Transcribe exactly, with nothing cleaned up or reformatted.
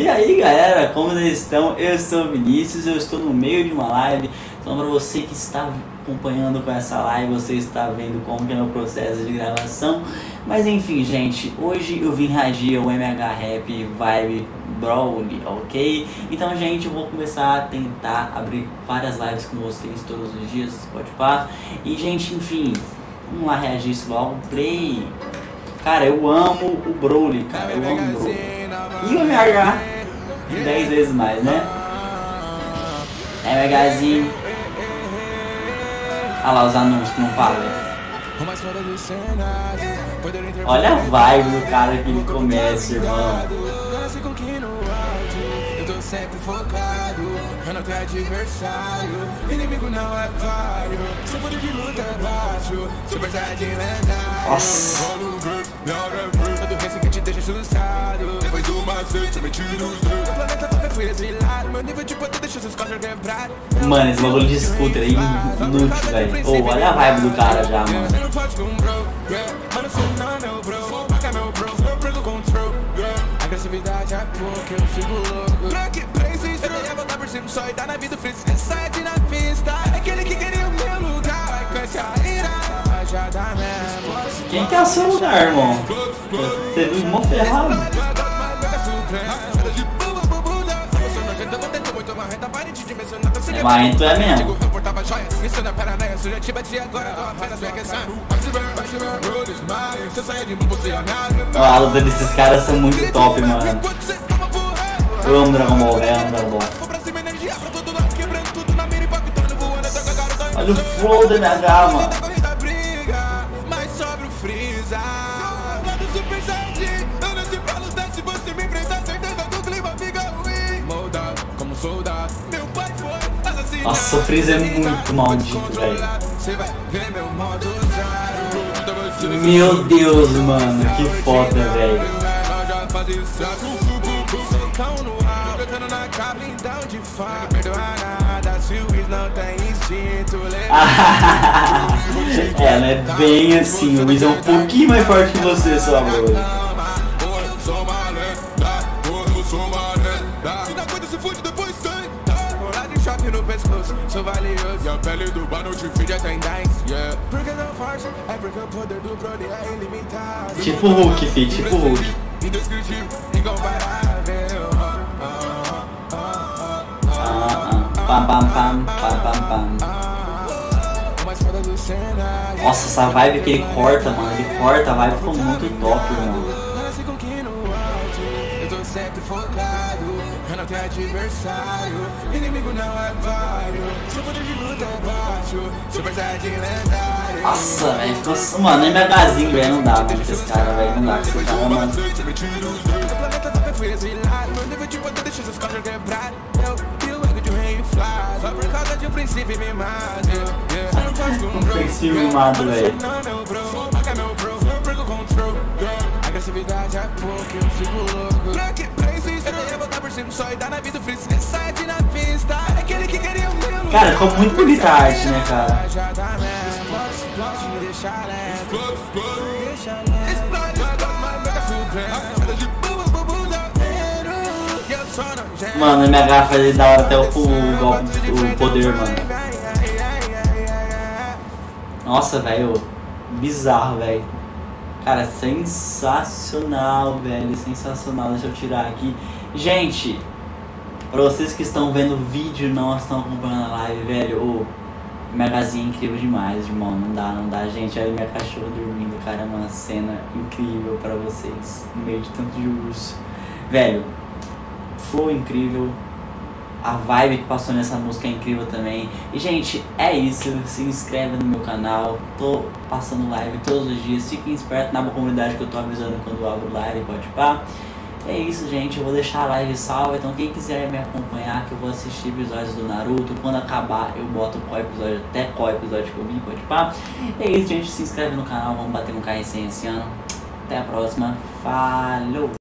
E aí galera, como vocês estão? Eu sou o Vinícius, eu estou no meio de uma live. Então para você que está acompanhando com essa live, você está vendo como que é o meu processo de gravação. Mas enfim gente, hoje eu vim reagir ao M H Rap Vibe Brawly, ok? Então gente, eu vou começar a tentar abrir várias lives com vocês todos os dias, pode pá. E gente, enfim, vamos lá reagir isso logo, play. Cara, eu amo o Brawly, cara, eu amo o Brawly. E o M H, dez vezes mais, né? MHzinho. Olha lá os anúncios que não falam. Olha a vibe do cara que ele começa, irmão. Sempre focado, eu não tenho adversário, inimigo não é páreo, seu poder de luta é baixo, super saiyajin lendário. Nossa! Todo resto que te deixa assustado, depois do macete, me tira os dedos. O planeta nunca foi exilado, meu nível de poder deixa seus cofres quebrados. Mano, esse bagulho de scooter aí, inútil, velho. Ô, olha a vibe do cara já, mano. Mano, você não é meu bro, paga meu bro, eu perco o control. Agressividade é pouco, eu fico louco. Pra que precisa? Eu ia voltar por cima, só e dar na vida feliz. Sai de na pista, aquele que queria o meu lugar. Vai cantar a ira, já dá mesmo. Quem quer o seu lugar, irmão? Você viu muito errado. É, mas tu é mesmo. Oh, a luta desses caras são muito top, mano. Eu amo Dragon Ball, velho, amo Dragon Ball. Olha o flow do M H, mano. Nossa, o Freeza é muito maldito, velho. Meu Deus, mano, que foda, velho. É, não é bem assim, o Wiz é um pouquinho mais forte que você, só, bro. No pescoço, sou valioso. E a pele do bar não te feed até em dez. Yeah. Porque não força, é porque o poder do Brawly é ilimitado. Tipo Hulk, fi, tipo Hulk. Indescritível, incomparável. Pam, pam, pam, pam, pam, pam. Nossa, essa vibe que ele corta, mano. Ele corta, a vibe ficou muito top, mano. Eu tô sempre focado, eu não tenho adversário, inimigo não é páreo, seu poder de luta é baixo, super saiyajin lendário. Nossa, velho, nossa, mano, nem MHzinho, velho, não dá, mano, esse cara, velho, não dá, esse cara, mano. O planeta nunca foi exilado, meu nível de poder deixa seus cofres quebrados. Eu pio ego de um rei inflado, só por causa de um princípio mimado. Um princípio mimado, velho. Agressividade é pouco, eu fico louco. Pra que precisa? Eu ia voltar por cima, só e dar na vida feliz. Sai de na pista, aquele que queria o meu lugar. Cara, ficou muito bonita a arte, né, cara? Mano, M H faz da hora até o, o, o poder, mano. Nossa, velho, bizarro, velho. Cara, sensacional, velho, sensacional. Deixa eu tirar aqui. Gente, pra vocês que estão vendo o vídeo e não estão acompanhando a live, velho, o MHzinho é incrível demais, irmão. Não dá, não dá, gente. Olha minha cachorra dormindo, cara, é uma cena incrível pra vocês, no meio de tanto de urso. Velho, flow incrível. A vibe que passou nessa música é incrível também. E gente, é isso, se inscreve no meu canal. Tô passando live todos os dias. Fiquem espertos na comunidade que eu tô avisando quando eu abro live, pode pá. É isso, gente, eu vou deixar a live salva. Então quem quiser me acompanhar, que eu vou assistir episódios do Naruto. Quando acabar eu boto qual episódio, até qual episódio que eu vi, pode pá. É isso, gente, se inscreve no canal. Vamos bater um K cem esse ano. Até a próxima, falou!